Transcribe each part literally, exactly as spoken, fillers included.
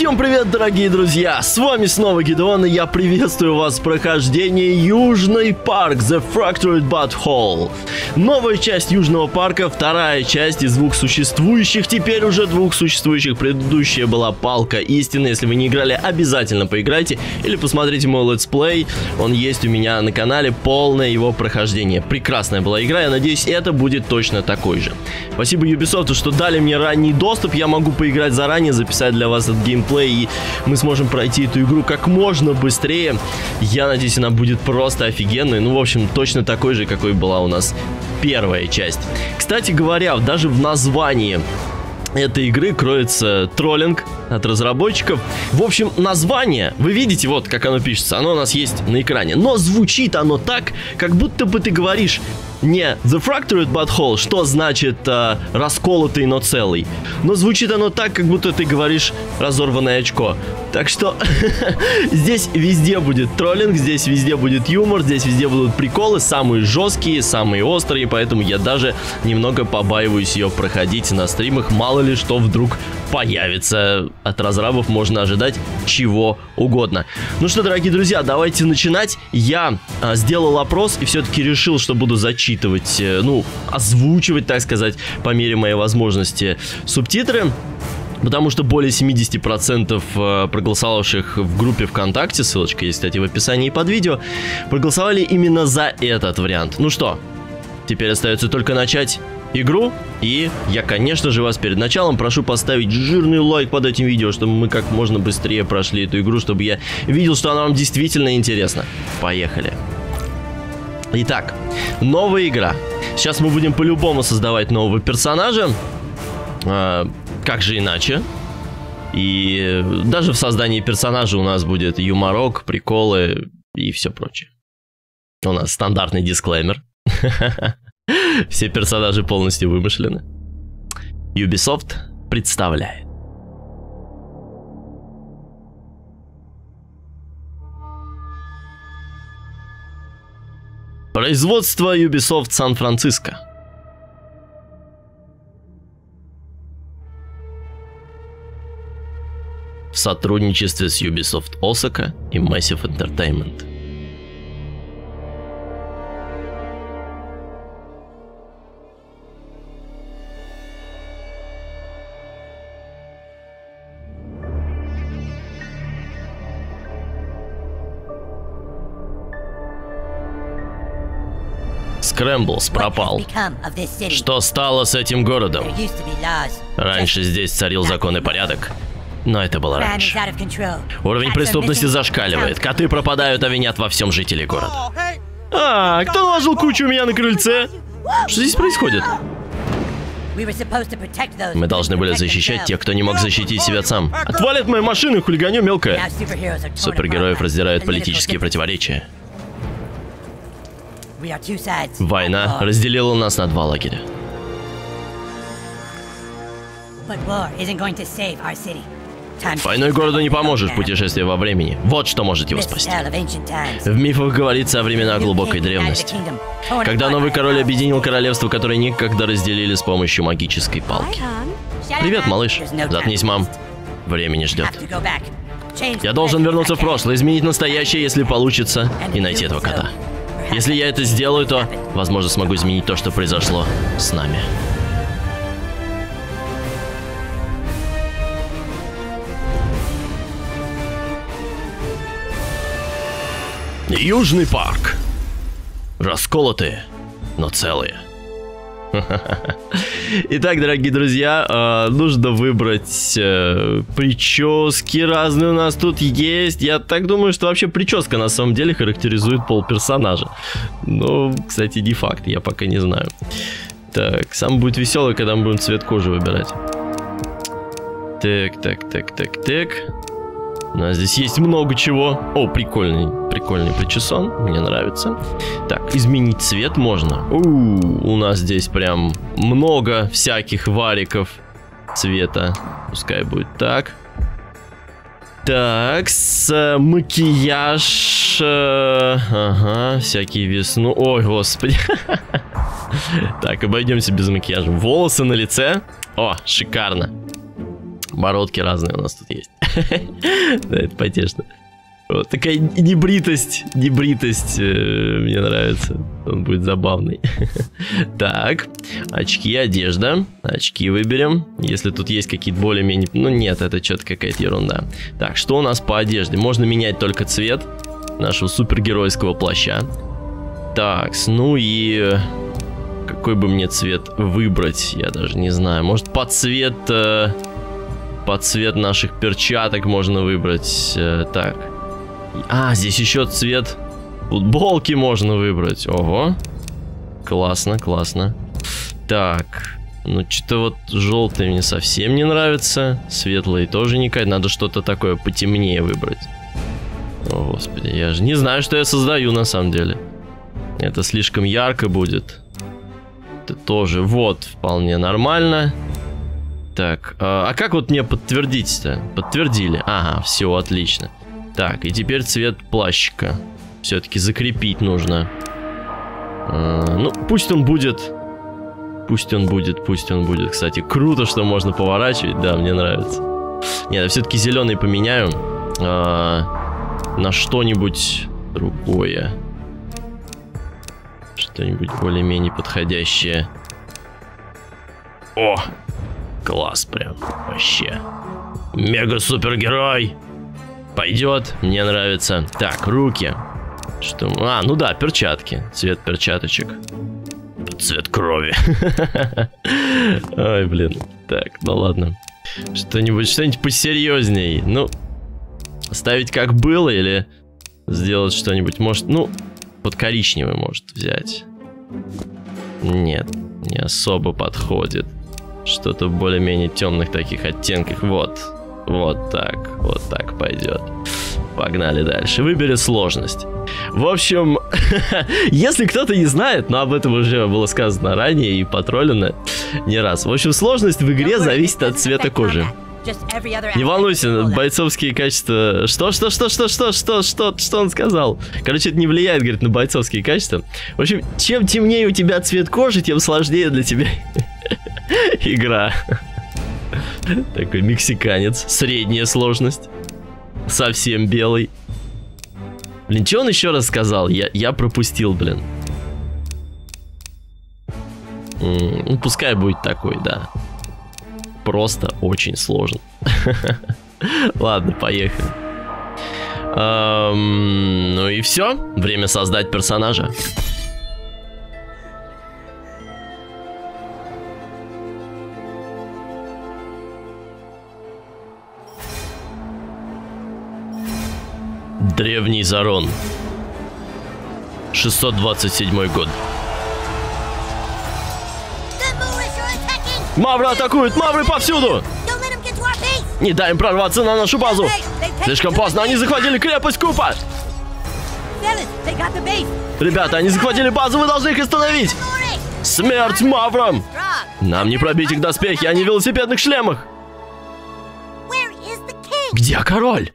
Всем привет, дорогие друзья! С вами снова Гидеон, и я приветствую вас в прохождении Южный парк The Fractured Butthole. Новая часть Южного парка, вторая часть из двух существующих, теперь уже двух существующих. Предыдущая была Палка Истины. Если вы не играли, обязательно поиграйте или посмотрите мой летсплей. Он есть у меня на канале, полное его прохождение. Прекрасная была игра, я надеюсь, это будет точно такой же. Спасибо Ubisoft, что дали мне ранний доступ, я могу поиграть заранее, записать для вас этот геймплей, и мы сможем пройти эту игру как можно быстрее. Я надеюсь, она будет просто офигенной. Ну, в общем, точно такой же, какой была у нас первая часть. Кстати говоря, даже в названии этой игры кроется троллинг от разработчиков. В общем, название, вы видите, вот как оно пишется, оно у нас есть на экране. Но звучит оно так, как будто бы ты говоришь не The Fractured Butthole, что значит э, расколотый, но целый. Но звучит оно так, как будто ты говоришь разорванное очко. Так что здесь везде будет троллинг, здесь везде будет юмор, здесь везде будут приколы, самые жесткие, самые острые, поэтому я даже немного побаиваюсь ее проходить на стримах. Мало ли что вдруг появится. От разрабов можно ожидать чего угодно. Ну что, дорогие друзья, давайте начинать. Я а, сделал опрос и все-таки решил, что буду зачитывать, ну, озвучивать, так сказать, по мере моей возможности субтитры. Потому что более семидесяти процентов проголосовавших в группе ВКонтакте, ссылочка есть, кстати, в описании под видео, проголосовали именно за этот вариант. Ну что, теперь остается только начать игру, и я, конечно же, вас перед началом прошу поставить жирный лайк под этим видео, чтобы мы как можно быстрее прошли эту игру, чтобы я видел, что она вам действительно интересна. Поехали. Итак, новая игра. Сейчас мы будем по-любому создавать нового персонажа. А, как же иначе? И даже в создании персонажа у нас будет юморок, приколы и все прочее. У нас стандартный дисклеймер. Все персонажи полностью вымышлены. Ubisoft представляет. Производство Ubisoft Сан-Франциско. В сотрудничестве с Ubisoft Осака и Massive Entertainment. Скрэмблс пропал. Что стало с этим городом? Раньше здесь царил закон и порядок, но это было раньше. Уровень преступности зашкаливает. Коты пропадают, а винят во всем жители города. А, кто наложил кучу у меня на крыльце? Что здесь происходит? Мы должны были защищать тех, кто не мог защитить себя сам. Отвали от моей машины, хулиганье мелкое. Супергероев раздирают политические противоречия. Война разделила нас на два лагеря. Войной городу не поможет путешествие во времени. Вот что может его спасти. В мифах говорится о временах глубокой древности, когда новый король объединил королевство, которое никогда разделили с помощью магической палки. Привет, малыш. Заткнись, мам. Время не ждет. Я должен вернуться в прошлое, изменить настоящее, если получится, и найти этого кота. Если я это сделаю, то, возможно, смогу изменить то, что произошло с нами. Южный парк. Расколотые, но целые. Итак, дорогие друзья, нужно выбрать прически разные у нас тут есть. Я так думаю, что вообще прическа на самом деле характеризует пол персонажа. Но, кстати, не факт, я пока не знаю. Так, самое будет веселое, когда мы будем цвет кожи выбирать. Так, так, так, так, так. У нас здесь есть много чего. О, прикольный, прикольный причесон. Мне нравится. Так, изменить цвет можно. У, у нас здесь прям много всяких вариков цвета. Пускай будет так. Так, с э, макияж. Э, ага, всякие весну. Ой, господи. Так, обойдемся без макияжа. Волосы на лице. О, шикарно. Бородки разные у нас тут есть. Да, это потешно. Вот такая небритость, небритость э, мне нравится. Он будет забавный. Так, очки, одежда. Очки выберем. Если тут есть какие-то более-менее... Ну нет, это что-то какая-то ерунда. Так, что у нас по одежде? Можно менять только цвет нашего супергеройского плаща. Так, ну и... Какой бы мне цвет выбрать? Я даже не знаю. Может, под цвет... Э, под цвет наших перчаток можно выбрать. Э, так... А, здесь еще цвет футболки можно выбрать. Ого. Классно, классно. Так. Ну, что-то вот желтый мне совсем не нравится. Светлый тоже не кайф. Надо что-то такое потемнее выбрать. О, господи, я же не знаю, что я создаю на самом деле. Это слишком ярко будет. Это тоже, вот, вполне нормально. Так, а, а как вот мне подтвердить-то? Подтвердили. Ага, все, отлично. Так, и теперь цвет плащика. Все-таки закрепить нужно. А, ну, пусть он будет... Пусть он будет, пусть он будет. Кстати, круто, что можно поворачивать. Да, мне нравится. Нет, я все-таки зеленый поменяю. А, на что-нибудь другое. Что-нибудь более-менее подходящее. О! Класс прям. Вообще. Мега-супергерой! Пойдет, мне нравится. Так, руки. Что? А, ну да, перчатки. Цвет перчаточек. Цвет крови. Ой, блин. Так, ну ладно. Что-нибудь, что-нибудь посерьезней. Ну, оставить как было или сделать что-нибудь, может, ну, под коричневый может взять. Нет, не особо подходит. Что-то в более-менее темных таких оттенках. Вот. Вот так, вот так пойдет. Погнали дальше. Выбери сложность. В общем, если кто-то не знает, но об этом уже было сказано ранее и потроллено не раз. В общем, сложность в игре зависит от цвета кожи. Не волнуйся, бойцовские качества... Что, что, что, что, что, что, что, что он сказал? Короче, это не влияет, говорит, на бойцовские качества. В общем, чем темнее у тебя цвет кожи, тем сложнее для тебя игра. Такой мексиканец. Средняя сложность. Совсем белый. Блин, что он еще раз сказал? Я, я пропустил, блин. М-м, ну, пускай будет такой, да. Просто очень сложно. Ладно, поехали. Эм, ну и все. Время создать персонажа. Древний Зарон. шестьсот двадцать седьмой год. Мавры атакуют! Мавры повсюду! Не дай им прорваться на нашу базу! Слишком поздно, они захватили крепость Купа! Ребята, они захватили базу, вы должны их остановить! Смерть маврам! Нам не пробить их доспехи, они в велосипедных шлемах! Где король?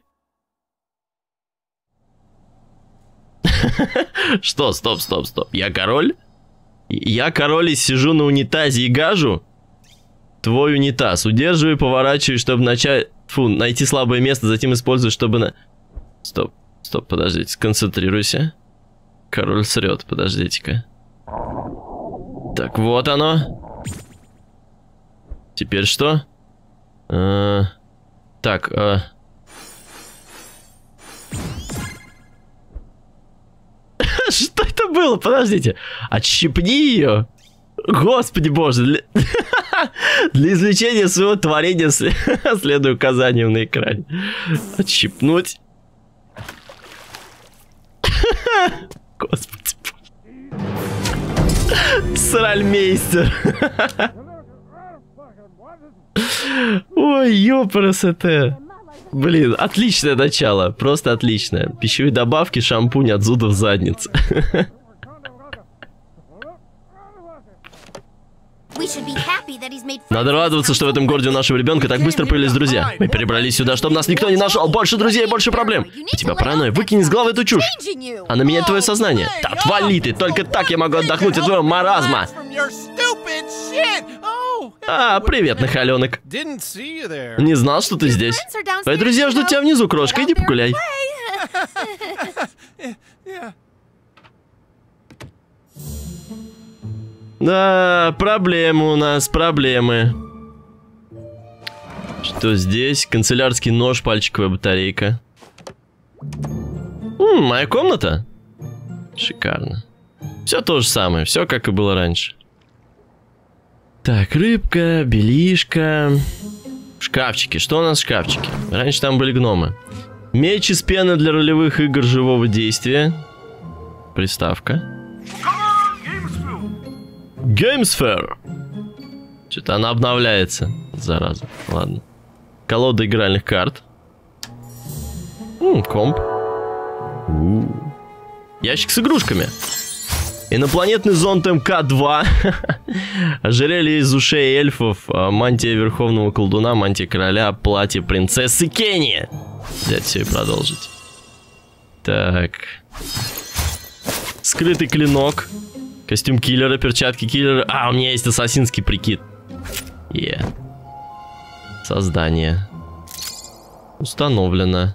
Что? Стоп, стоп, стоп. Я король? Я король и сижу на унитазе и гажу? Твой унитаз. Удерживай, поворачивай, чтобы начать... Фу, найти слабое место, затем используй, чтобы на... Стоп, стоп, подождите, сконцентрируйся. Король срет, подождите-ка. Так, вот оно. Теперь что? А... Так, а... Что это было? Подождите. Отщипни ее. Господи боже. Для, для извлечения своего творения следуй указаниям на экране. Отщипнуть. Господи. Сральмейстер. Ой, ёпрст. Блин, отличное начало, просто отличное. Пищевые добавки, шампунь от зудов задницы. Надо радоваться, что в этом городе у нашего ребенка так быстро появились друзья. Мы перебрались сюда, чтобы нас никто не нашел. Больше друзей, больше проблем. У тебя паранойя, выкини из головы эту чушь. Она меняет твое сознание. Да отвали ты, только так я могу отдохнуть от твоего маразма. А, привет, нахаленок. Не знал, что ты здесь. Твои друзья ждут тебя внизу, крошка, иди погуляй. Да, проблемы у нас, проблемы. Что здесь? Канцелярский нож, пальчиковая батарейка. М, моя комната? Шикарно. Все то же самое, все как и было раньше. Так, рыбка, белишка. Шкафчики, что у нас в шкафчике? Раньше там были гномы. Меч из пены для ролевых игр живого действия. Приставка. Геймсфер. Что-то она обновляется, зараза. Ладно. Колода игральных карт. М, комп. У-у-у. Ящик с игрушками. Инопланетный зонд эм ка два. Ожерелье из ушей эльфов. Мантия верховного колдуна. Мантия короля. Платье принцессы Кенни. Взять все и продолжить. Так. Скрытый клинок. Костюм киллера. Перчатки киллера. А, у меня есть ассасинский прикид. Yeah. Создание. Установлено.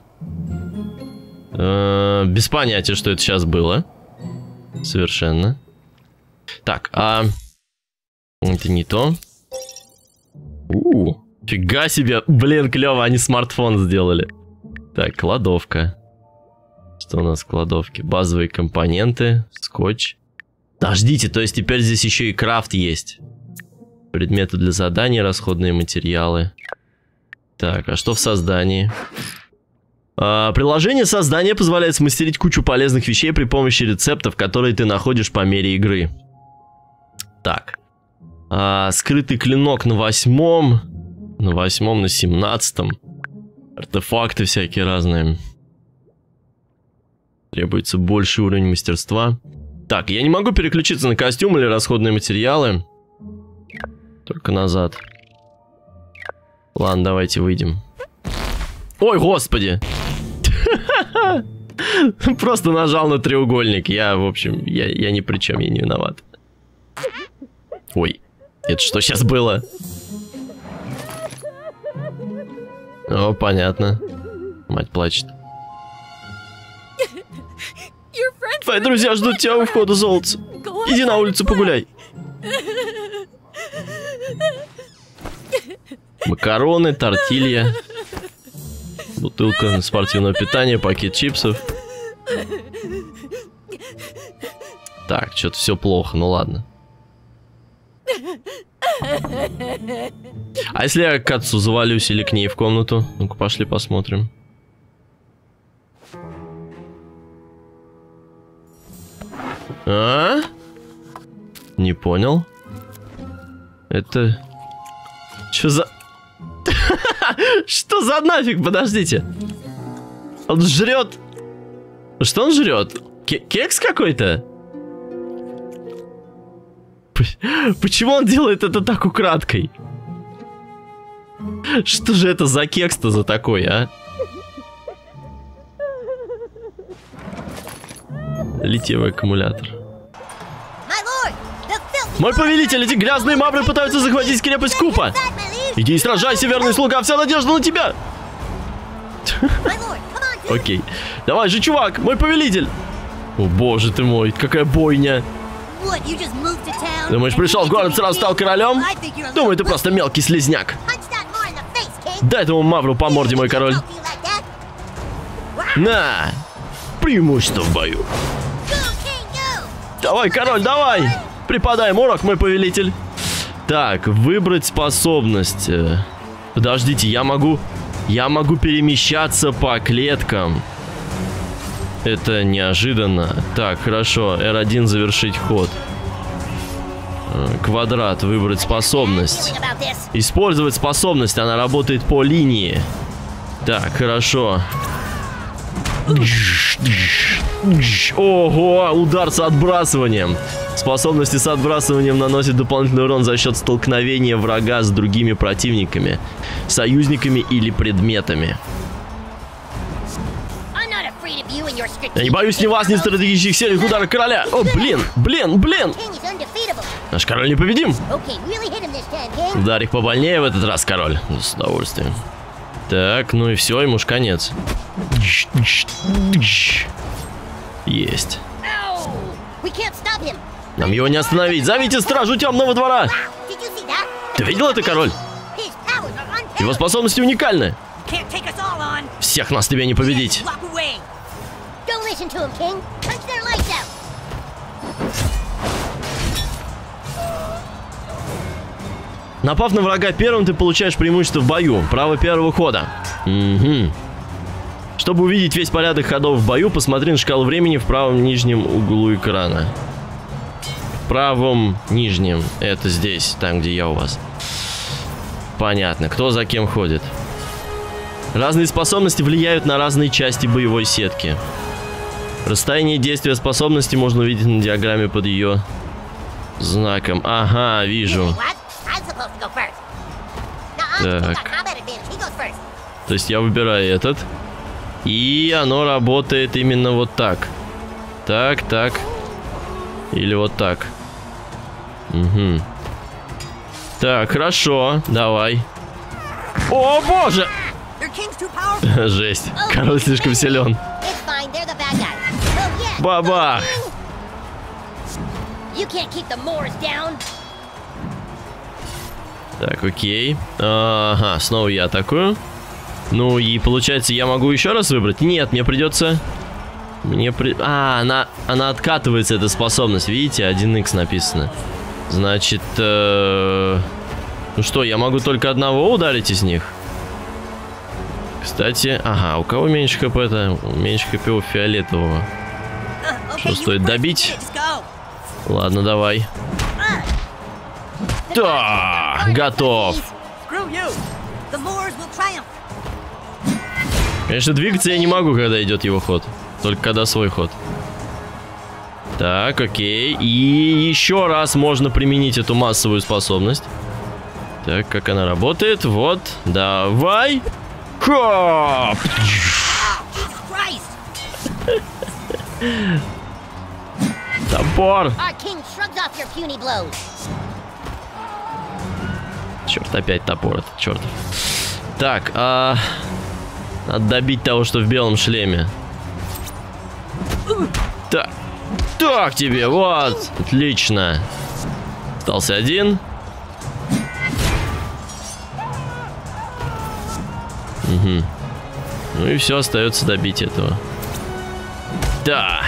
Э-э, без понятия, что это сейчас было. Совершенно. Так, а... это не то. У-у-у. Фига себе. Блин, клево, они смартфон сделали. Так, кладовка. Что у нас в кладовке? Базовые компоненты. Скотч. Подождите, то есть теперь здесь еще и крафт есть. Предметы для заданий, расходные материалы. Так, а что в создании? А, приложение создания позволяет смастерить кучу полезных вещей при помощи рецептов, которые ты находишь по мере игры. Так. А, скрытый клинок на восьмом. На восьмом, на семнадцатом. Артефакты всякие разные. Требуется больший уровень мастерства. Так, я не могу переключиться на костюм или расходные материалы. Только назад. Ладно, давайте выйдем. Ой, господи! Просто нажал на треугольник. Я, в общем, я, я ни при чем, я не виноват. Ой, это что сейчас было? О, понятно. Мать плачет. Твои друзья ждут тебя у входа, золотце. Иди на улицу погуляй. Макароны, тортилья. Бутылка спортивного питания, пакет чипсов. Так, что-то все плохо, ну ладно. А если я к отцу завалюсь или к ней в комнату? Ну-ка, пошли посмотрим. А? Не понял. Это... Что за... Что за нафиг? Подождите. Он жрет. Что он жрет? Кекс какой-то? Почему он делает это так украдкой? Что же это за кекс-то за такой, а? Литиевый аккумулятор. Мой повелитель, эти грязные мавры пытаются захватить крепость Купа. Иди и сражайся, верный слуга, вся надежда на тебя. Окей. Давай же, чувак, мой повелитель. О, боже ты мой, какая бойня. Думаешь, пришел в город, сразу стал королем? Думаю, ты просто мелкий слизняк. Дай этому мавру по морде, мой король. На! Преимущество в бою. Давай, король, давай! Преподаем урок, мой повелитель. Так, выбрать способность. Подождите, я могу... Я могу перемещаться по клеткам. Это неожиданно. Так, хорошо. эр один завершить ход. Квадрат. Выбрать способность. Использовать способность. Она работает по линии. Так, хорошо. Ого, удар с отбрасыванием. Способности с отбрасыванием наносят дополнительный урон за счет столкновения врага с другими противниками, союзниками или предметами. Я не боюсь ни вас, ни стратегических сильных ударов короля. О, блин, блин, блин. Наш король непобедим. Okay, really hit him this time, King. Удар их побольнее в этот раз, король. С удовольствием. Так, ну и все, ему ж конец. Есть. Ow! We can't stop him. Нам его не остановить. Зовите стражу темного двора. Did you see that? Ты видел это, король? His powers are unparalleled. Его способности уникальны. Can't take us all on. Всех нас тебе не победить. Walk away. Don't listen to him, King. Punch their lights out. Напав на врага первым, ты получаешь преимущество в бою. Право первого хода. Угу. Чтобы увидеть весь порядок ходов в бою, посмотри на шкалу времени в правом нижнем углу экрана. В правом нижнем. Это здесь, там, где я у вас. Понятно. Кто за кем ходит. Разные способности влияют на разные части боевой сетки. Расстояние действия способности можно увидеть на диаграмме под ее знаком. Ага, вижу. What? I'm supposed to go first. Nuh-uh, King Так. got combat advantage. He goes first. То есть я выбираю этот. И оно работает именно вот так. Так, так. Или вот так. Угу. Так, хорошо. Давай. О, боже! Your king's too powerful. Жесть. Король слишком силен. It's fine. They're the bad guys. Oh, yeah. Бабах! You can't keep the Moors down. Так, окей. Ага, снова я атакую. Ну и получается, я могу еще раз выбрать? Нет, мне придется... Мне при... А, она, она откатывается, эта способность. Видите, один икс написано. Значит... Э... Ну что, я могу только одного ударить из них? Кстати, ага, у кого меньше хп-то? Меньше хп у фиолетового. Uh, Что okay, you стоит first. добить? Let's go. Ладно, давай. Да, готов. Screw you. The Moors will triumph. Конечно, двигаться я не могу, когда идет его ход. Только когда свой ход. Так, окей. И еще раз можно применить эту массовую способность. Так, как она работает? Вот, давай. Хоп! Jesus Christ. Топор. Our king shrugs off your puny blows. Черт, опять топор этот, черт. Так, а... надо добить того, что в белом шлеме. Так, так тебе, вот, отлично. Остался один. Угу. Ну и все, остается добить этого. Да.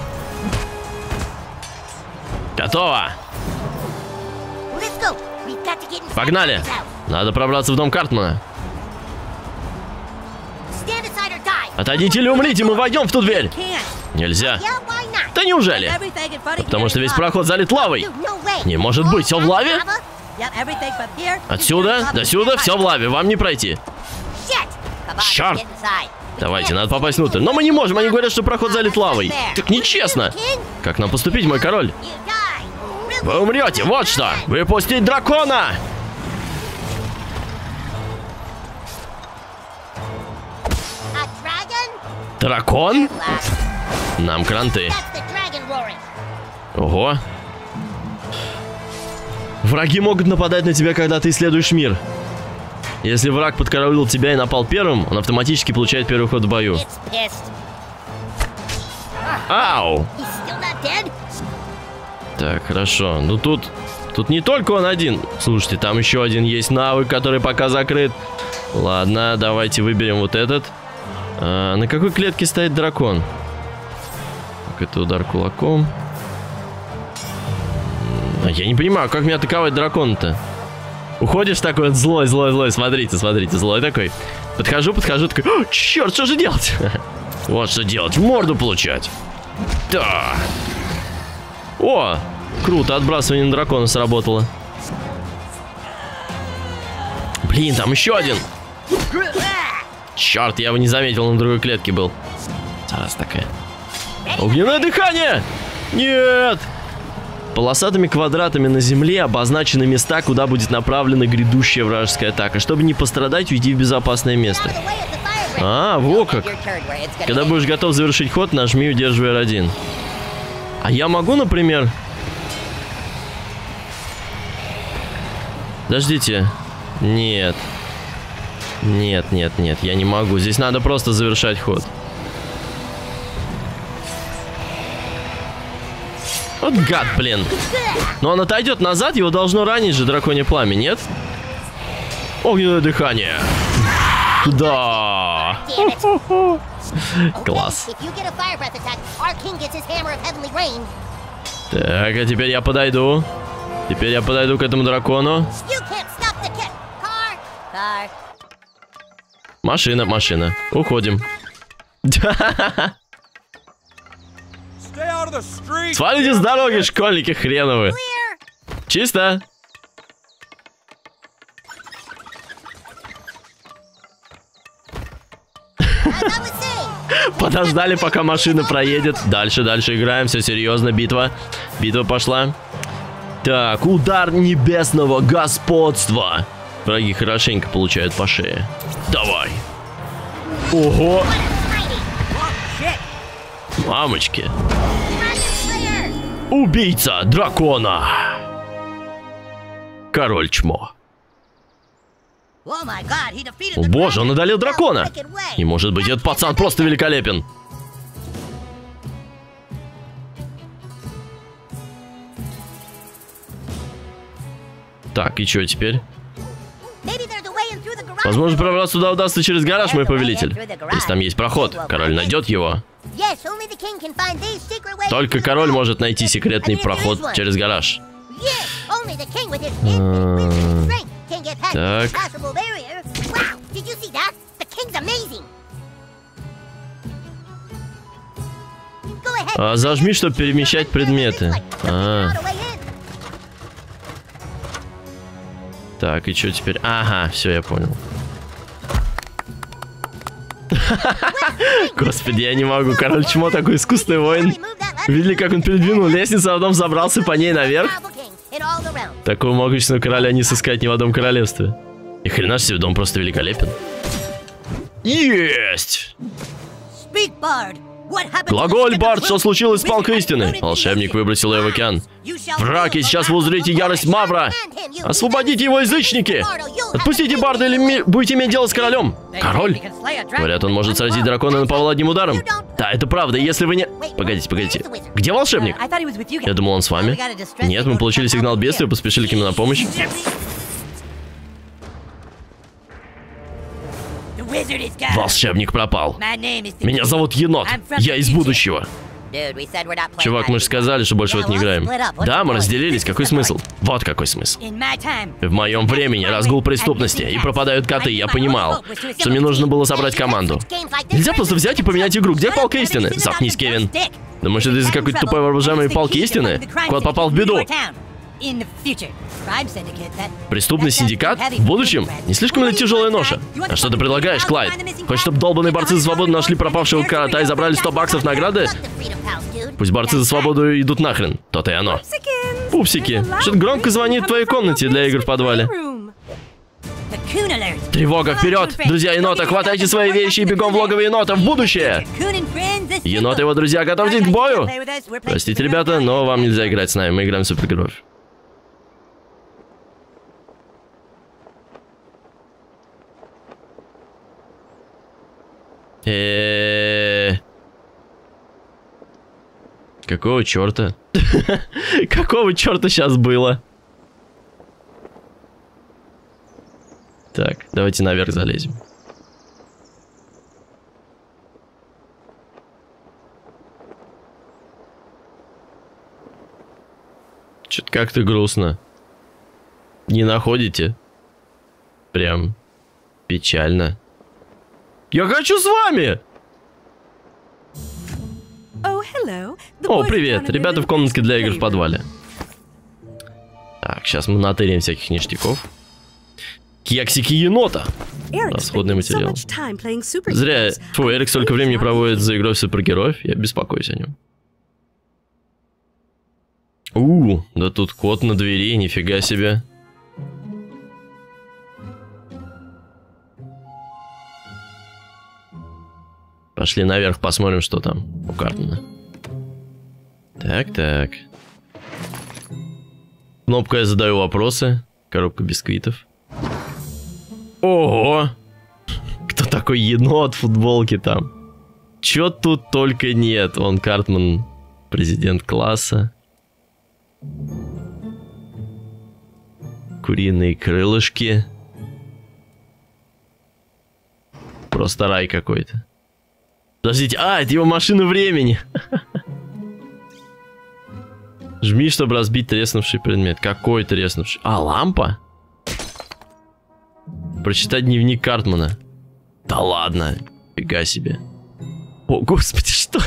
Готово. Let's go. We've got to get inside Погнали. Cartman's house. Надо пробраться в дом Картмана. Stand aside or die. Отойдите или умрите, мы войдем в ту дверь. Can't. Нельзя. Yeah, why not? Да неужели? Everything in front of Потому you что is весь lava. проход залит лавой. Dude, no way. Не может быть, все в лаве? Lava? Yeah, everything from here. is Отсюда lava. до сюда все в лаве, вам не пройти. Shit. Come on, Черт. let's get inside. Давайте, надо попасть внутрь. Но мы не можем, они говорят, что проход залит лавой. Так нечестно. Как нам поступить, мой король? You die. Вы умрете, вот что. Выпустить дракона! A dragon? Дракон? Blast. Нам кранты. That's the dragon roaring. Ого. Враги могут нападать на тебя, когда ты исследуешь мир. Если враг подкараулил тебя и напал первым, он автоматически получает первый ход в бою. It's pissed. Ау! He's still not dead? Так, хорошо. Ну тут... Тут не только он один. Слушайте, там еще один есть навык, который пока закрыт. Ладно, давайте выберем вот этот. А, на какой клетке стоит дракон? Так, это удар кулаком. А, я не понимаю, как мне атаковать дракона-то? Уходишь такой, вот злой, злой, злой. Смотрите, смотрите, злой такой. Подхожу, подхожу, такой, о, черт, что же делать? Вот что делать, в морду получать. Да. О, круто, отбрасывание на дракона сработало. Блин, там еще один. Черт, я его не заметил, на другой клетке был. Зараз такая. Огненное дыхание! Нет! Полосатыми квадратами на земле обозначены места, куда будет направлена грядущая вражеская атака. Чтобы не пострадать, уйди в безопасное место. Out of the way of the fire break. А, во как. Your turn where it's gonna Когда hit. будешь готов завершить ход, нажми удерживай эр один. А я могу, например... Подождите. Нет. Нет, нет, нет, я не могу. Здесь надо просто завершать ход. Вот гад, блин. Но он отойдет назад, его должно ранить же драконье пламя, нет? Огненное дыхание. Да. Класс. Так, а теперь я подойду. Теперь я подойду к этому дракону. Машина, машина. Уходим. Свалите с дороги, школьники хреновы. Чисто. Подождали, пока машина проедет. Дальше, дальше играем. Все серьезно. Битва. Битва пошла. Так, удар небесного господства. Враги хорошенько получают по шее. Давай. Ого. Мамочки. Убийца дракона. Король чмо. О боже, он одолел дракона. Не может быть, этот пацан просто великолепен. Так, и что теперь? Возможно, пробраться туда удастся через гараж, мой повелитель. Если там есть проход, король найдет его. Только король может найти секретный проход через гараж. Так. А, зажми, чтобы перемещать предметы. А. Так, и что теперь? Ага, все, я понял. Господи, я не могу. Король чмо такой искусный воин. Видели, как он передвинул лестницу, а потом забрался по ней наверх? Такого могущественного короля не сыскать ни в одном королевстве. И хрена себе, дом просто великолепен. Есть! Глаголь, Бард, что случилось с палкой истины? Волшебник выбросил ее в океан. Враг, и сейчас вы узрите ярость Мавра. Освободите его, язычники! Отпустите Барда, или ми будете иметь дело с королем. Король? Говорят, он может сразить дракона на повал одним ударом. Да, это правда, если вы не... Погодите, погодите. Где волшебник? Я думал, он с вами. Нет, мы получили сигнал бедствия, поспешили к нему на помощь. Волшебник пропал. Меня зовут Енот. Я из будущего. Чувак, мы же сказали, что больше вот не играем. Да, мы разделились. Какой смысл? Вот какой смысл. В моем времени разгул преступности, и пропадают коты. Я понимал, что мне нужно было собрать команду. Нельзя просто взять и поменять игру. Где палка истины? Заткнись, Кевин. Думаешь, это из-за какой-то тупой воображаемой палки истины? Кот попал в беду. Преступный синдикат? В будущем? Не слишком ли тяжелая ноша? А что ты предлагаешь, Клайд? Хочешь, чтобы долбанные борцы за свободу нашли пропавшего кота и забрали сто баксов награды? Пусть борцы за свободу идут нахрен. То-то и оно. Пупсики, что-то громко звонит в твоей комнате для игр в подвале. Тревога, вперед! Друзья енота, хватайте свои вещи и бегом в логово енота в будущее! Енот и его друзья, готовьтесь к бою! Простите, ребята, но вам нельзя играть с нами, мы играем в супергероев. Эээ... Какого черта? Какого черта сейчас было? Так, давайте наверх залезем. Что-то как-то грустно. Не находите? Прям печально. Я хочу с вами! О, привет. Ребята в комнатке для игр в подвале. Так, сейчас мы натырим всяких ништяков. Кексики енота. Расходный материал. Зря. Фу, Эрик столько времени проводит за игрой в супергероев. Я беспокоюсь о нем. У, да тут кот на двери, нифига себе. Пошли наверх, посмотрим, что там у Картона. Так, так. Кнопка «Я задаю вопросы». Коробка бисквитов. Ого! Кто такой енот в футболке там? Чё тут только нет. Вон Картман, президент класса. Куриные крылышки. Просто рай какой-то. Подождите, а, это его машина времени. Жми, чтобы разбить треснувший предмет. Какой треснувший? А, лампа? Прочитать дневник Картмана. Да ладно, фига себе. О, господи, что?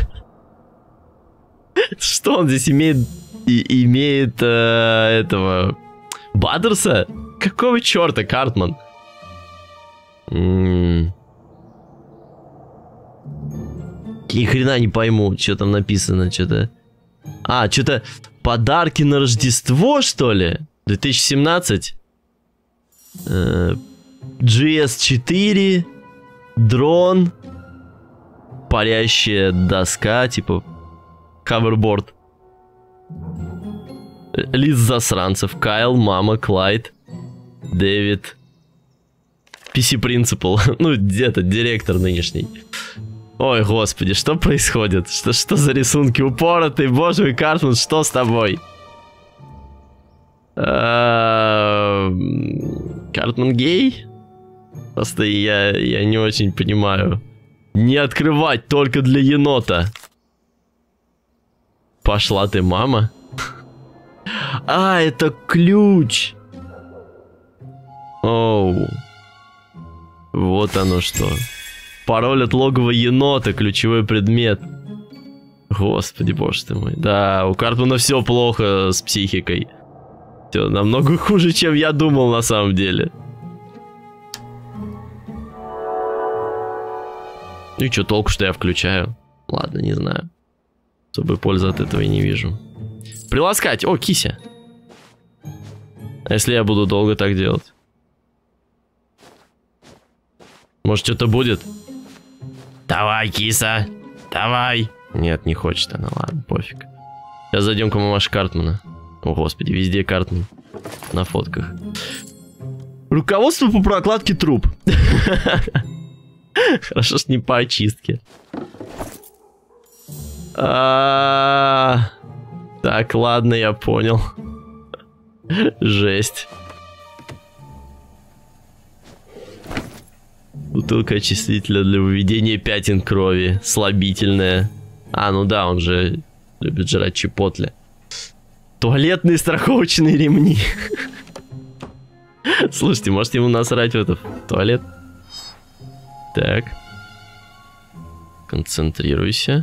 Что он здесь имеет? И, имеет э, этого... Баттерса? Какого черта, Картман? М-м-м. Ни хрена не пойму, что там написано, что-то. А, что-то подарки на Рождество, что ли? две тысячи семнадцать. Э, джи эс четыре. Дрон. Парящая доска, типа хаверборд. Лиц засранцев. Кайл, мама, Клайд, Дэвид. пи си Принципал. Ну, где-то директор нынешний. Ой, господи, что происходит? Что, что за рисунки упоротые? Боже мой, Картман, что с тобой? Картман гей? Просто я, я не очень понимаю. Не открывать только для енота. Пошла ты, мама. А, это ключ. Оу. Вот оно что. Пароль от логова енота, ключевой предмет. Господи, боже ты мой. Да, у Картмана все плохо с психикой. Все намного хуже, чем я думал на самом деле. Ну и что толку, что я включаю? Ладно, не знаю. Особой пользы от этого и не вижу. Приласкать. О, кися. А если я буду долго так делать? Может, что-то будет? Давай, киса. Давай. Нет, не хочет она. Ладно, пофиг. Сейчас зайдем к мамаше Картмана. О, господи, везде Картман. На фотках. Руководство по прокладке труб. Хорошо, что не по очистке. А-а-а. Так, ладно, я понял. Жесть. Бутылка очистителя для выведения пятен крови. Слабительная. А, ну да, он же любит жрать чипотле. Туалетные страховочные ремни. Слушайте, может ему насрать в этот туалет? Так. Концентрируйся.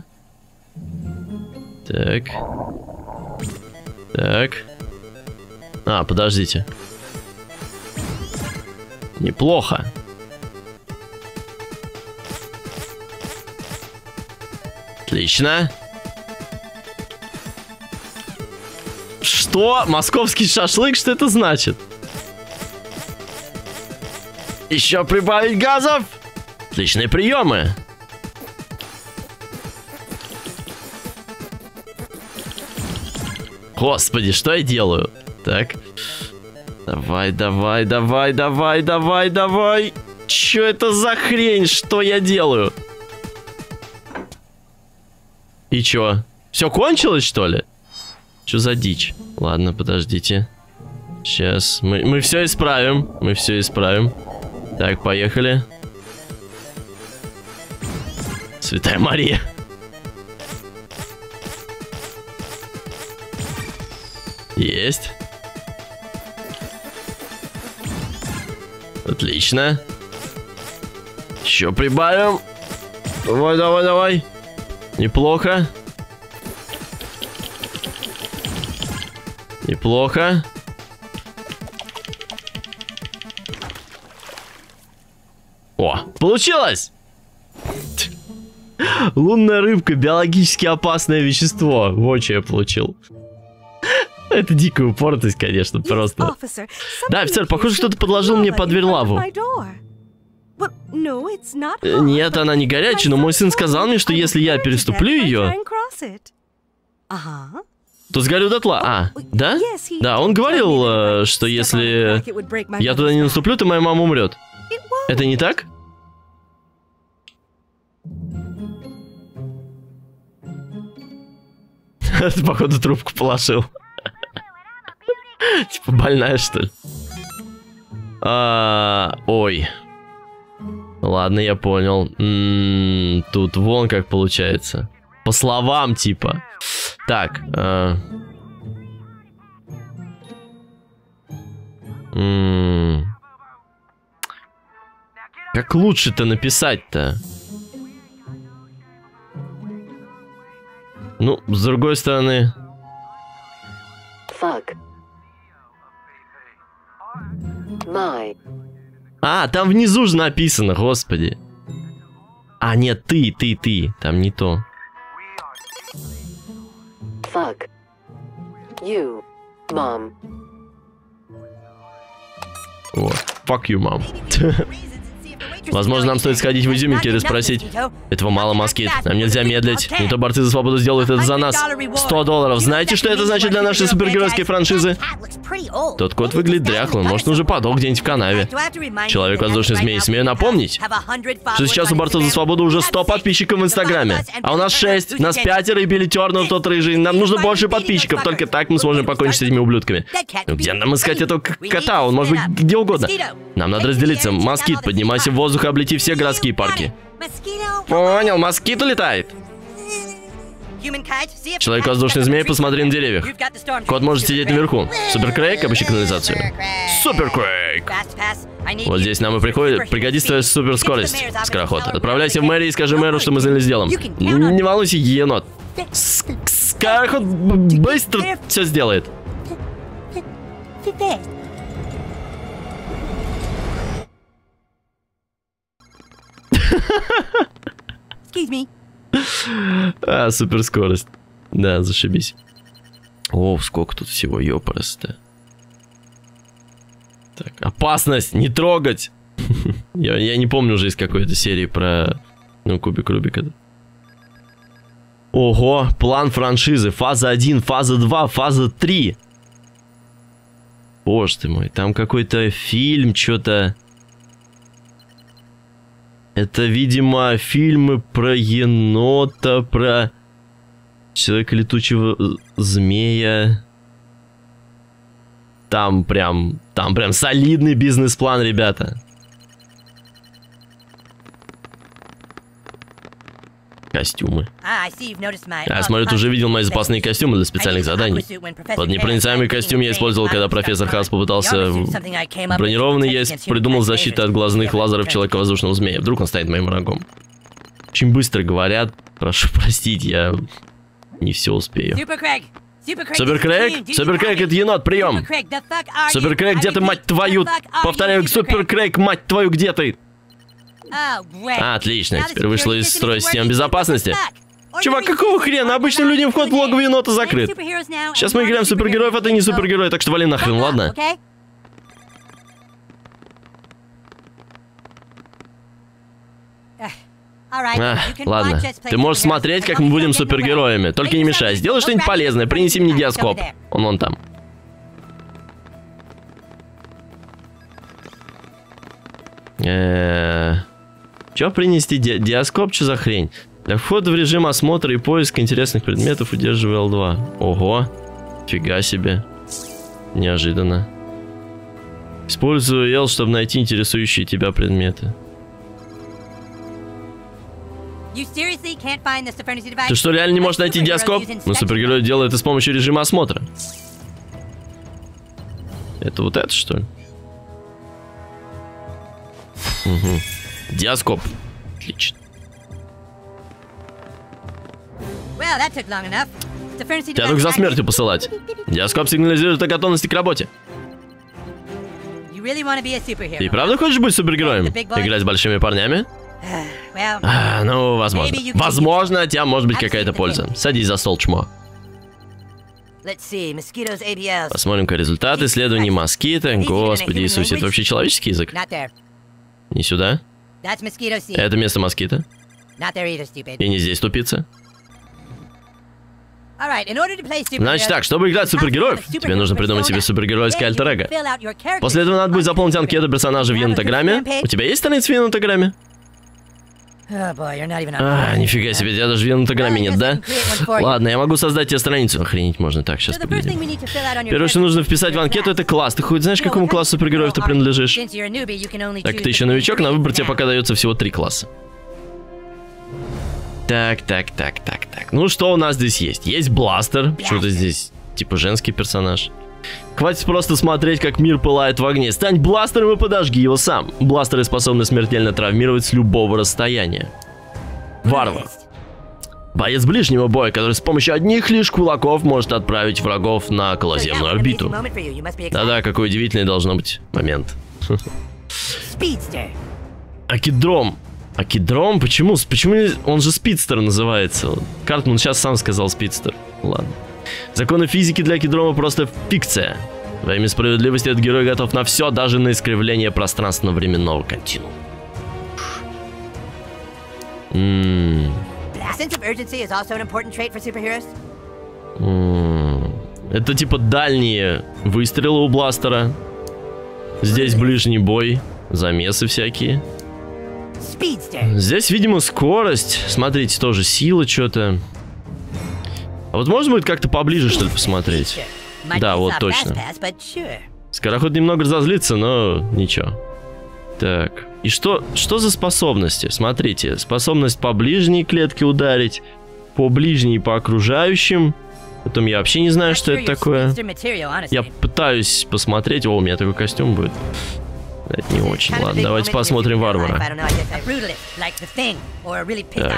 Так. Так. А, подождите. Неплохо. Отлично. Что? Московский шашлык? Что это значит? Еще прибавить газов? Отличные приемы. Господи, что я делаю? Так. Давай, давай, давай, давай, давай, давай. Че это за хрень? Что я делаю? И чё? Все кончилось, что ли? Что за дичь? Ладно, подождите. Сейчас. Мы, мы все исправим. Мы все исправим. Так, поехали. Святая Мария. Есть. Отлично. Еще прибавим. Давай, давай, давай. Неплохо. Неплохо. О, получилось! Лунная рыбка, биологически опасное вещество. Вот что я получил. Это дикая упоротость, конечно, просто. Да, офицер, похоже, что-то подложил мне под дверь лаву. Нет, она не горячая, но мой сын сказал мне, что если я переступлю ее... Тут сгорю дотла. А, да? Да, он говорил, э, что если я туда не наступлю, то моя мама умрет. Это не так? Ты, походу, трубку положил. Типа больная, что ли? А, ой. Ладно, я понял. М-м, тут вон как получается. По словам, типа. Так. А... М-м. Как лучше-то написать-то? Ну, с другой стороны... Fuck. My. А, там внизу же написано, господи. А, нет, ты, ты, ты. Там не то. Fuck. You, mom. Вот. Fuck you, mom. Возможно, нам стоит сходить в изюминки и расспросить. Этого мало, Москит. Нам нельзя медлить. Не то борцы за свободу сделают это за нас. сто долларов. Знаете, что это значит для нашей супергеройской франшизы? Тот кот выглядит дряхлым. Может, он уже подох где-нибудь в канаве. Человек-воздушный змей. Смею напомнить, что сейчас у борцов за свободу уже сто подписчиков в Инстаграме. А у нас шесть. Нас пятеро и Билли Тернер, тот рыжий. Нам нужно больше подписчиков. Только так мы сможем покончить с этими ублюдками. Ну, где нам искать этого кота? Он может быть где угодно. Нам надо разделиться. Москит, поднимайся в воздух и облети все городские парки. Понял, москит улетает. Человек-воздушный змей, посмотри на деревьях. Кот может сидеть наверху. Супер Крейг, обыщи канализацию. Супер Крейг. Вот здесь нам и приходит, пригодится твоя супер скорость. Скороход. Отправляйся в мэрию и скажи мэру, что мы занялись делом. Не волнуйся, енот. Скороход быстро все сделает. Excuse me. А, суперскорость. Да, зашибись. О, сколько тут всего, ёпрст-то. Так, опасность, не трогать. я, я не помню уже из какой-то серии про, ну, кубик Рубика. Ого, план франшизы. Фаза один, фаза два, фаза три. Боже ты мой, там какой-то фильм, что-то... Это, видимо, фильмы про енота, про человека-летучего змея. Там прям, там прям солидный бизнес-план, ребята. Костюмы. Я смотрю, ты уже видел мои запасные костюмы для специальных заданий. Вот непроницаемый костюм я использовал, когда профессор Хаус попытался... Бронированный я придумал защиту от глазных лазеров человека-воздушного змея. Вдруг он станет моим врагом. Очень быстро говорят. Прошу простить, я не все успею. Супер Крейг? Супер Крейг, это енот, прием! Супер Крейг, где ты, мать твою? Повторяю, Супер Крейг, мать твою, где ты? А, отлично, теперь вышла из строя система безопасности. Чувак, какого хрена? Обычным людям вход в логово енота закрыт. Сейчас мы играем в супергероев, а ты не супергерой, так что вали нахрен, ладно? А, ладно, ты можешь смотреть, как мы будем супергероями. Только не мешай, сделай что-нибудь полезное, принеси мне диаскоп. Он вон там. Эээ... Чё принести? Ди диаскоп? Что за хрень? Для входа в режим осмотра и поиска интересных предметов удерживай эл два. Ого. Фига себе. Неожиданно. Используй L, чтобы найти интересующие тебя предметы. Ты что, реально не можешь найти диаскоп? Но супергерой делает это с помощью режима осмотра. Это вот это, что ли? Угу. Диаскоп. Отлично. Тебя только за смертью посылать. Диаскоп сигнализирует о готовности к работе. Ты правда хочешь быть супергероем? Играть с большими парнями? А, ну, возможно. Возможно, от тебя может быть какая-то польза. Садись за стол, чмо. Посмотрим-ка результаты исследований москита. Господи Иисусе, это вообще человеческий язык? Не сюда? Это место москита. И не здесь, тупица. All right, in order to play superhero, Значит так, чтобы играть в супергероев, тебе нужно придумать себе супергеройское альтер-эго. После этого надо будет заполнить анкету персонажа в енотограмме. У тебя есть страница в енотограмме? А, нифига себе, тебя даже в енотограмме нет, да? Ладно, я могу создать тебе страницу. Охренеть можно. Так, сейчас поглядим. Первое, что нужно вписать в анкету, это класс. Ты хоть знаешь, к какому классу супергероев ты принадлежишь? Так, ты еще новичок, на выбор тебе пока дается всего три класса. Так, так, так, так, так. Ну, что у нас здесь есть? Есть бластер. Что-то здесь, типа, женский персонаж. Хватит просто смотреть, как мир пылает в огне. Стань бластером и подожги его сам. Бластеры способны смертельно травмировать с любого расстояния. Варвар. Боец ближнего боя, который с помощью одних лишь кулаков может отправить врагов на околоземную орбиту. Да-да, какой удивительный должно быть момент. Акидром. Акидром? Почему? Почему он же Спидстер называется? Картман сейчас сам сказал Спидстер. Ладно. Законы физики для Акидрома просто фикция. Во имя справедливости этот герой готов на все, даже на искривление пространственно-временного континуума. Ммм. Это типа дальние выстрелы у бластера. Здесь ближний бой, замесы всякие. Здесь, видимо, скорость. Смотрите, тоже сила что-то. А вот можно будет как-то поближе, что ли, посмотреть? Да, вот точно. Скороход немного разозлится, но ничего. Так, и что, что за способности? Смотрите, способность по ближней клетке ударить, по ближней, по окружающим. Потом я вообще не знаю, что это такое. Я пытаюсь посмотреть. О, у меня такой костюм будет. Это не очень. Ладно, давайте посмотрим варвара. Так.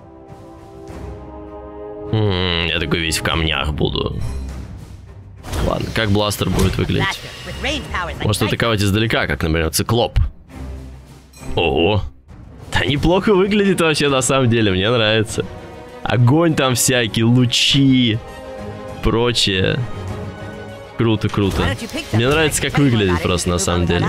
М-м, я такой весь в камнях буду. Ладно, как бластер будет выглядеть? Может атаковать издалека, как, например, циклоп. Ого. Да неплохо выглядит вообще на самом деле, мне нравится. Огонь там всякий, лучи, прочее. Круто, круто. Мне нравится, как выглядит просто на самом деле.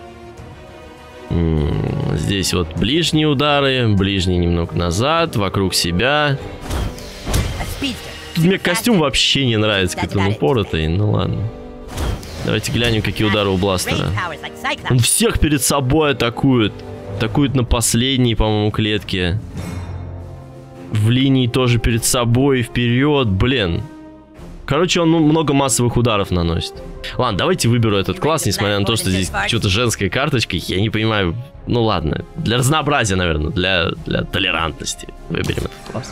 М-м, здесь вот ближние удары, ближний немного назад, вокруг себя. Тут мне костюм вообще не нравится, какой-то он упоротый, ну ладно. Давайте глянем, какие удары у бластера. Он всех перед собой атакует. Атакует на последней, по-моему, клетке. В линии тоже перед собой, вперед, блин. Короче, он много массовых ударов наносит. Ладно, давайте выберу этот класс, несмотря на то, что здесь что-то женская карточка. Я не понимаю. Ну ладно, для разнообразия, наверное, для, для толерантности выберем этот класс.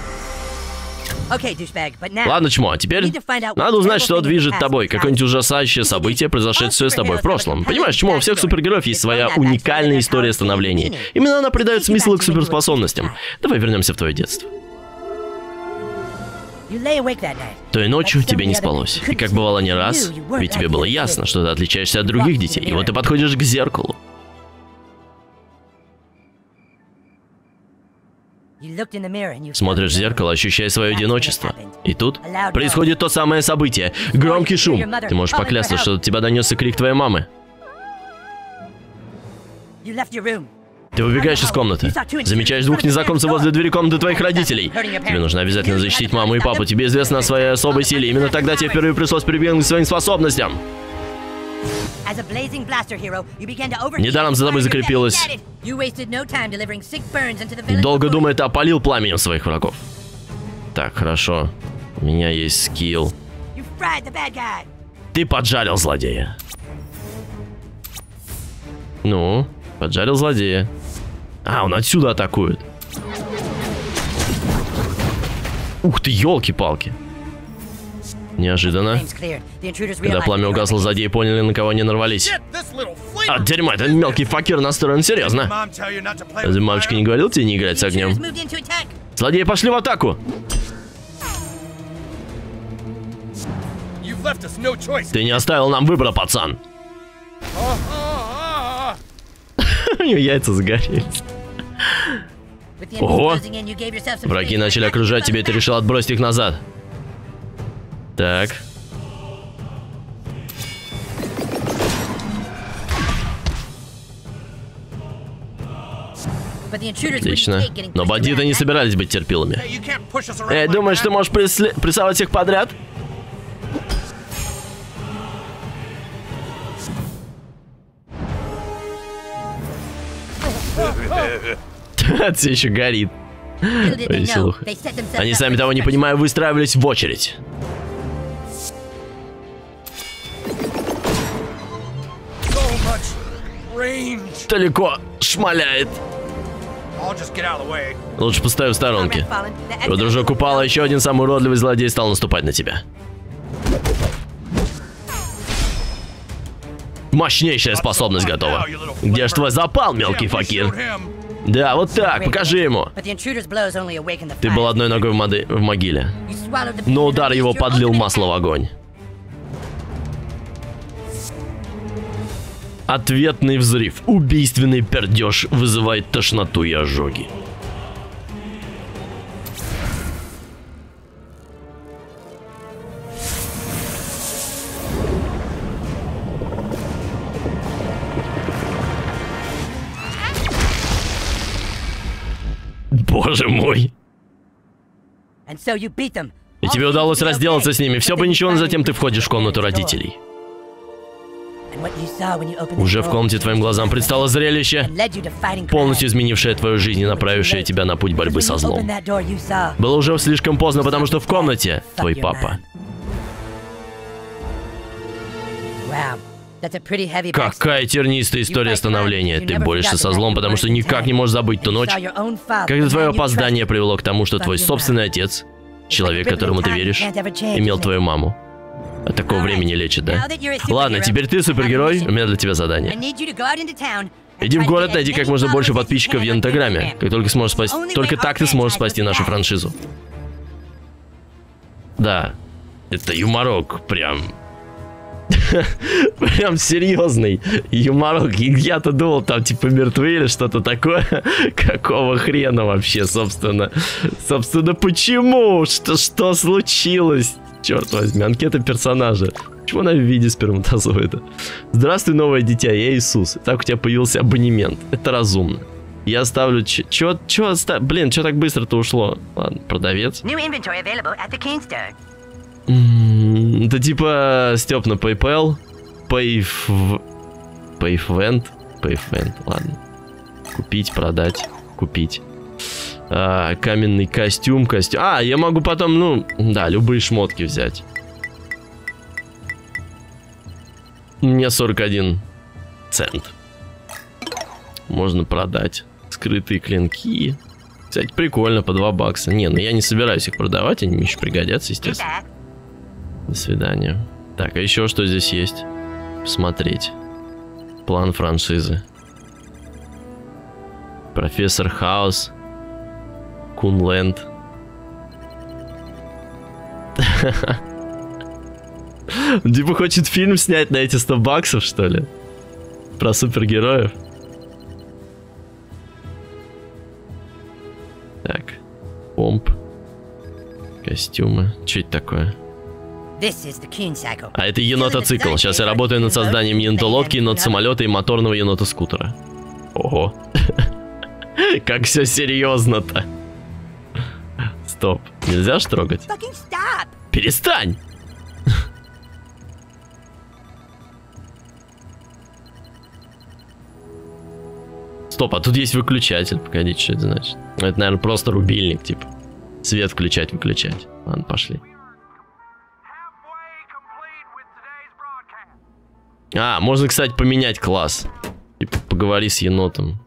Ладно, чмо, а теперь надо узнать, что движет тобой. Какое-нибудь ужасающее событие, произошедшее с тобой в прошлом. Понимаешь, чмо, у всех супергероев есть своя уникальная история становления. Именно она придает смысл к суперспособностям. Давай вернемся в твое детство. Той ночью тебе не спалось. И как бывало не раз, ведь тебе было ясно, что ты отличаешься от других детей. И вот ты подходишь к зеркалу. Смотришь в зеркало, ощущая свое одиночество. И тут происходит то самое событие. Громкий шум. Ты можешь поклясться, что до тебя донесся крик твоей мамы. Ты выбегаешь из комнаты. Замечаешь двух незнакомцев возле двери комнаты твоих родителей. Тебе нужно обязательно защитить маму и папу. Тебе известно о своей особой силе. Именно тогда тебе впервые пришлось прибегнуть к своим способностям. Недаром за тобой закрепилось. Долго думая, ты опалил пламенем своих врагов. Так, хорошо. У меня есть скилл. Ты поджарил злодея. Ну, поджарил злодея. А, он отсюда атакует. Ух ты, елки-палки. Неожиданно. Когда пламя угасло, злодеи поняли, на кого они нарвались. А, дерьмо, этот мелкий факир настроен серьезно. Разве мамочка не говорил тебе не играть с огнем? Злодеи пошли в атаку. Ты не оставил нам выбора, пацан. У него яйца загорелись. Ого! Враги начали окружать тебя, и ты решил отбросить их назад. Так. Отлично. Но бандиты не собирались быть терпилами. Эй, думаешь, ты можешь пресле... прессовать всех подряд? Это все еще горит. Веселуха. Они, сами того не понимая, выстраивались в очередь. Далеко шмаляет. Лучше поставь в сторонке. Твой дружок упал, а еще один самый уродливый злодей стал наступать на тебя. Мощнейшая способность готова. Где ж твой запал, мелкий факир? Да, вот так, покажи ему. Ты был одной ногой в, моды... в могиле. Но удар его подлил масло в огонь. Ответный взрыв. Убийственный пердеж вызывает тошноту и ожоги. Боже мой. И тебе удалось разделаться с ними. Все бы ничего, но затем ты входишь в комнату родителей. Уже в комнате твоим глазам предстало зрелище, полностью изменившее твою жизнь и направившее тебя на путь борьбы со злом. Было уже слишком поздно, потому что в комнате твой папа. Какая тернистая история становления. Ты борешься со злом, потому что никак не можешь забыть ту ночь, когда твое опоздание привело к тому, что твой собственный отец, человек, которому ты веришь, имел твою маму. От такого времени лечит, да? Ладно, теперь ты супергерой, у меня для тебя задание. Иди в город, найди как можно больше подписчиков в Янтаграме. Как только сможешь спасти... Только так ты сможешь спасти нашу франшизу. Да, это юморок, прям... Прям серьезный юморок. Я-то думал, там типа мертвы или что-то такое. Какого хрена вообще, собственно? Собственно, почему? Что, что случилось? Черт возьми, анкета персонажа. Почему она в виде сперматозоида? Здравствуй, новое дитя, я Иисус. Так у тебя появился абонемент. Это разумно. Я ставлю... Чё, чё, оста... Блин, чё так быстро-то ушло? Ладно, продавец. Это типа Степ на PayPal. Payf... Payfvent. Payfvent, ладно. Купить, продать, купить. А, каменный костюм, костюм. А, я могу потом, ну, да, любые шмотки взять. Мне сорок один цент. Можно продать. Скрытые клинки. Кстати, прикольно, по два бакса. Не, ну я не собираюсь их продавать, они мне еще пригодятся, естественно. До свидания. Так, а еще что здесь есть? Посмотреть. План франшизы. Профессор Хаус. Кунленд. Типа хочет фильм снять на эти сто баксов, что ли? Про супергероев. Так. Помп. Костюмы. Что это такое? А это енотоцикл. Сейчас я работаю над созданием енотолодки, енот-самолета и моторного енота-скутера. Ого. Как все серьезно-то. Стоп. Нельзя ж трогать? Перестань! Стоп, а тут есть выключатель. Погодите, что это значит? Это, наверное, просто рубильник, типа. Свет включать, выключать. Ладно, пошли. А, можно, кстати, поменять класс. Типа, поговори с енотом.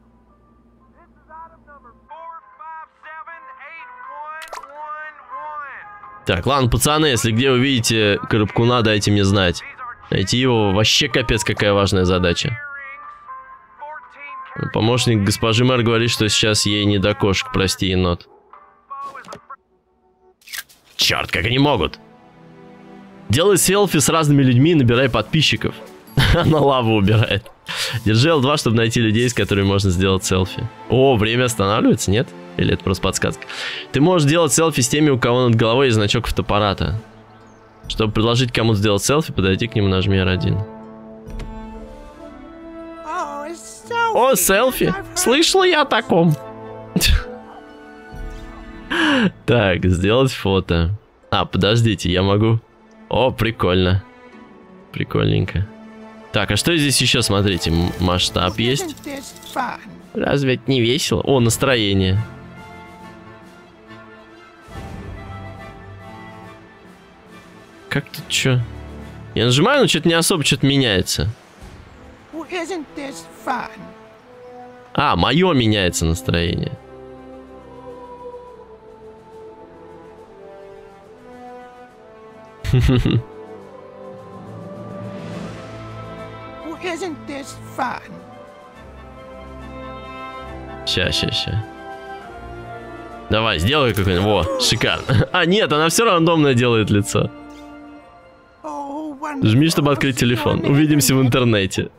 Так, ладно, пацаны, если где вы видите Коробкуна, дайте мне знать. Найти его вообще капец какая важная задача. Помощник госпожи мэр говорит, что сейчас ей не до кошек, прости, енот. Черт, как они могут. Делай селфи с разными людьми и набирай подписчиков. Она лаву убирает. Держи эл два, чтобы найти людей, с которыми можно сделать селфи. О, время останавливается, нет? Или это просто подсказка? Ты можешь делать селфи с теми, у кого над головой есть значок фотоаппарата. Чтобы предложить кому-то сделать селфи, подойди к нему, нажми эр один. О, селфи! Слышала я о таком. Так, сделать фото. А, подождите, я могу... О, прикольно. Прикольненько. Так, а что здесь еще, смотрите, масштаб есть? Разве это не весело? О, настроение. Как тут что? Я нажимаю, но что-то не особо что-то меняется. А, мое меняется настроение. Ща, ща, ща. Давай, сделай какой-нибудь. Во, шикарно. А, нет, она все рандомно делает лицо. Жми, чтобы открыть телефон. Увидимся в интернете.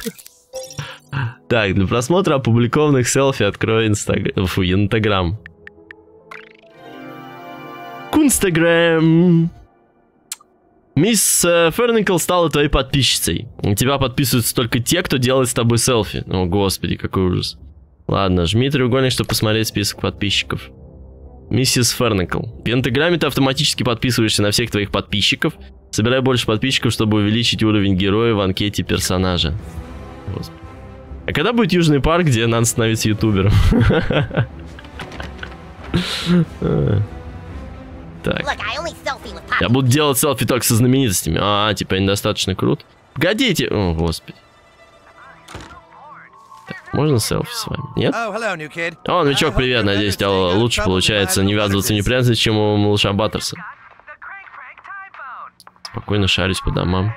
Так, для просмотра опубликованных селфи открой инстаграм. Фу, инстаграм. Кунстаграм. Мисс э, Ферникл стала твоей подписчицей. У тебя подписываются только те, кто делает с тобой селфи. О, господи, какой ужас. Ладно, жми треугольник, чтобы посмотреть список подписчиков. Миссис Ферникл. В инстаграме ты автоматически подписываешься на всех твоих подписчиков. Собирай больше подписчиков, чтобы увеличить уровень героя в анкете персонажа. Господи. А когда будет Южный парк, где надо становиться ютубером? Так. Я буду делать селфи только со знаменитостями. А, типа недостаточно крут. Погодите. О, господи. Так, можно селфи с вами? Нет? О, новичок, привет. Надеюсь, у тебя лучше получается не ввязываться в неприятности, чем у малыша Баттерса. Спокойно шарюсь по домам.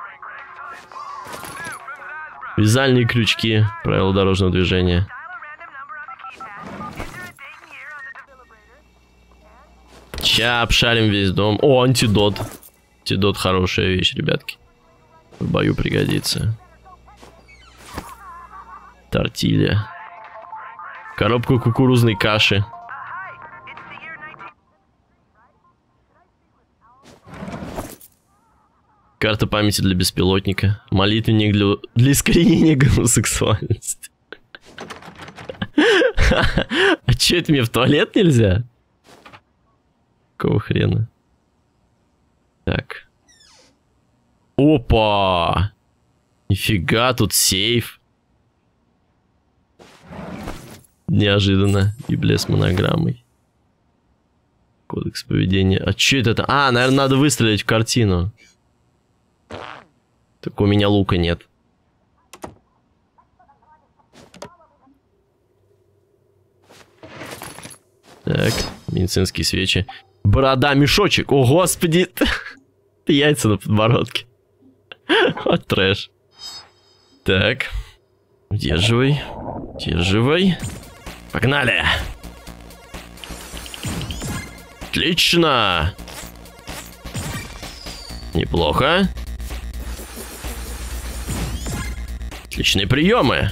Вязальные крючки. Правила дорожного движения. Ща обшарим весь дом. О, антидот. Антидот хорошая вещь, ребятки. В бою пригодится. Тортилья. Коробку кукурузной каши. Карта памяти для беспилотника. Молитвенник для, для искоренения гомосексуальности. А че, это мне в туалет нельзя? Какого хрена? Так. Опа! Нифига, тут сейф. Неожиданно. Библия с монограммой. Кодекс поведения. А че это? А, наверное, надо выстрелить в картину. Так у меня лука нет. Так, медицинские свечи. Борода, мешочек. О, господи. Яйца на подбородке. Вот трэш. Так. Удерживай. Удерживай. Погнали. Отлично. Неплохо. Отличные приемы.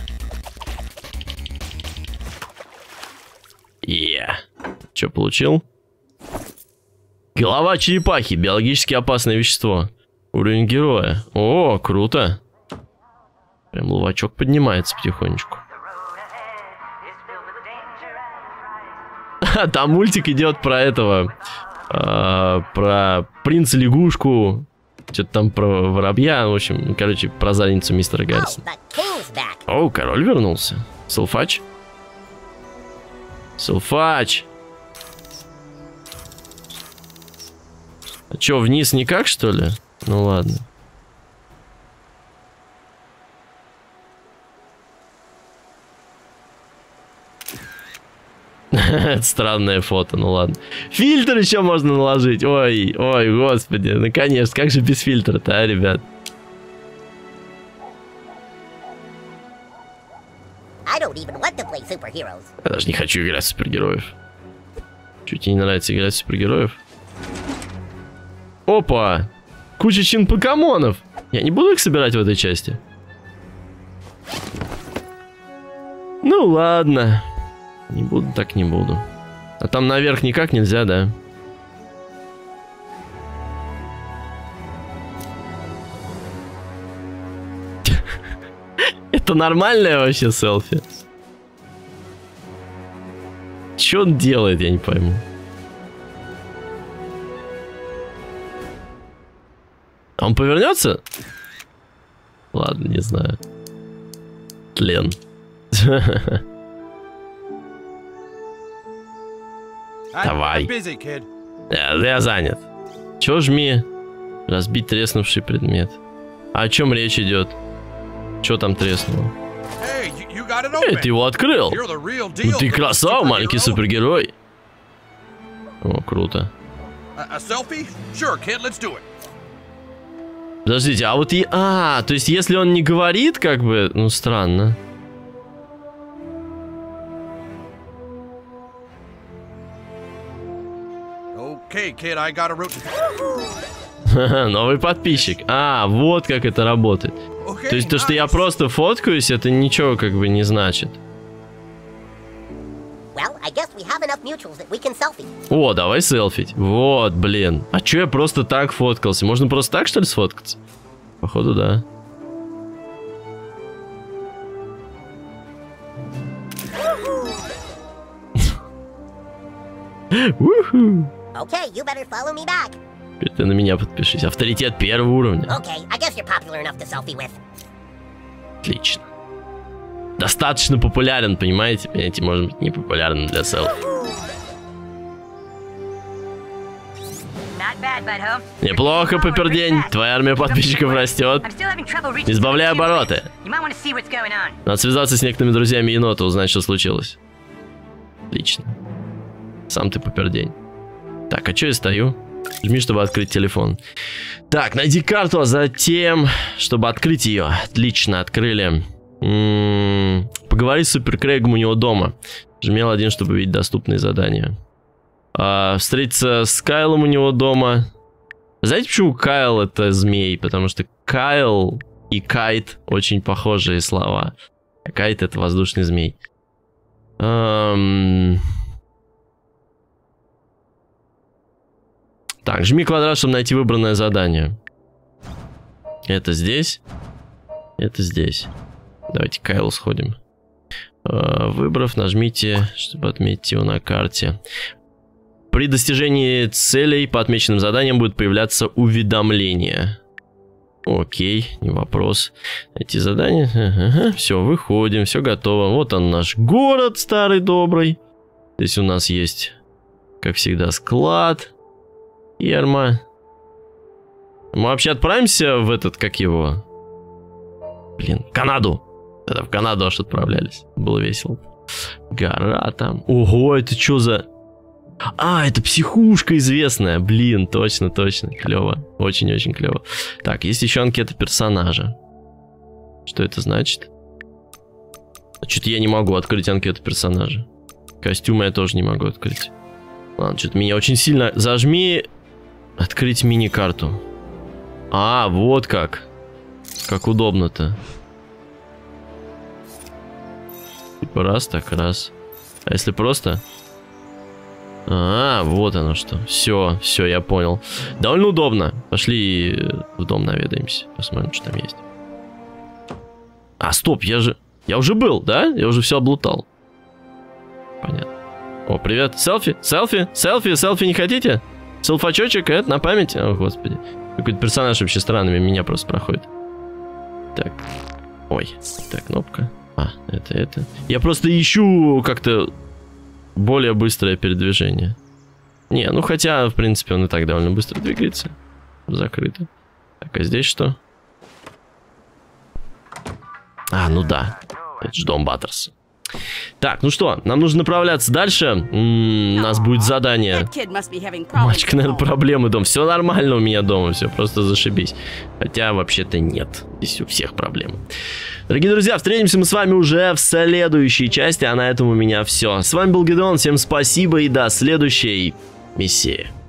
Е. Че получил? Голова черепахи. Биологически опасное вещество. Уровень героя. О, круто. Прям лувачок поднимается потихонечку. Там мультик идет про этого. Э, про принца-лягушку. Что-то там про воробья. В общем, короче, про задницу мистера Гаррисона. О, король вернулся. Силфач. Силфач. А чё, вниз никак, что ли? Ну ладно. Это странное фото, ну ладно. Фильтр еще можно наложить. Ой, ой, господи. Ну конечно, как же без фильтра-то, а, ребят? Я даже не хочу играть в супергероев. Чуть тебе не нравится играть в супергероев? Опа! Куча чин-покемонов! Я не буду их собирать в этой части. Ну ладно. Не буду, так не буду. А там наверх никак нельзя, да? Это нормальное вообще селфи? Что он делает, я не пойму. А он повернется? Ладно, не знаю. Тлен. Давай. Я, я занят. Чё жми? Разбить треснувший предмет. А о чем речь идет? Чё там треснуло? Эй, ты его открыл! Ну ты красава, маленький супергерой. О, круто. Подождите, а вот и... А, то есть если он не говорит, как бы... Ну, странно. Новый подписчик. А, вот как это работает. То есть то, что я просто фоткаюсь, это ничего как бы не значит. О, давай селфить. Вот, блин. А чё я просто так фоткался? Можно просто так, что ли, сфоткаться? Походу, да. Okay, you better follow me back. Теперь ты на меня подпишись. Авторитет первого уровня. Okay, I guess you're popular enough to selfie with. Отлично. Достаточно популярен, понимаете? Понимаете, может быть, не популярен для селфи. Неплохо, Пеппердень. Твоя армия подписчиков растет. Избавляй обороты. Надо связаться с некоторыми друзьями енота, узнать, что случилось. Отлично. Сам ты Пеппердень. Так, а что я стою? Жми, чтобы открыть телефон. Так, найди карту, а затем, чтобы открыть ее. Отлично, открыли. М-м-м, поговори с Супер Крейгом у него дома. Жми эл один, чтобы видеть доступные задания. А, встретиться с Кайлом у него дома. Знаете, почему Кайл это змей? Потому что Кайл и Кайт очень похожие слова. А Кайт это воздушный змей. Эм... Так, жми квадрат, чтобы найти выбранное задание. Это здесь. Это здесь. Давайте к Кайлу сходим. Э, выбрав, нажмите, чтобы отметить его на карте. При достижении целей по отмеченным заданиям будет появляться уведомление. Окей, не вопрос. Эти задания. Ага, все, выходим, все готово. Вот он наш город старый добрый. Здесь у нас есть, как всегда, склад. Ерма. Мы вообще отправимся в этот, как его? Блин, Канаду. Это в Канаду аж отправлялись. Было весело. Гора там. Ого, это что за... А, это психушка известная. Блин, точно, точно. Клево. Очень-очень клево. Так, есть еще анкета персонажа. Что это значит? Что-то я не могу открыть анкету персонажа. Костюмы я тоже не могу открыть. Ладно, что-то меня очень сильно... Зажми... Открыть мини-карту. А, вот как. Как удобно-то. Типа раз, так раз. А если просто... А, вот оно что. Все, все, я понял. Довольно удобно. Пошли в дом наведаемся. Посмотрим, что там есть. А, стоп, я же... Я уже был, да? Я уже все облутал. Понятно. О, привет. Селфи, селфи, селфи, селфи не хотите? Селфачочек, это на память? О, господи. Какой-то персонаж вообще странными меня просто проходит. Так. Ой. Так, кнопка. А, это, это. Я просто ищу как-то более быстрое передвижение. Не, ну хотя, в принципе, он и так довольно быстро двигается. Закрыто. Так, а здесь что? А, ну да. Это же дом Баттерса. Так, ну что, нам нужно направляться дальше. М-м, у нас будет задание. Мальчик, наверное, проблемы дома. Все нормально у меня дома, все просто зашибись. Хотя, вообще-то нет. Здесь у всех проблемы. Дорогие друзья, встретимся мы с вами уже в следующей части. А на этом у меня все. С вами был Гидеон. Всем спасибо и до следующей миссии.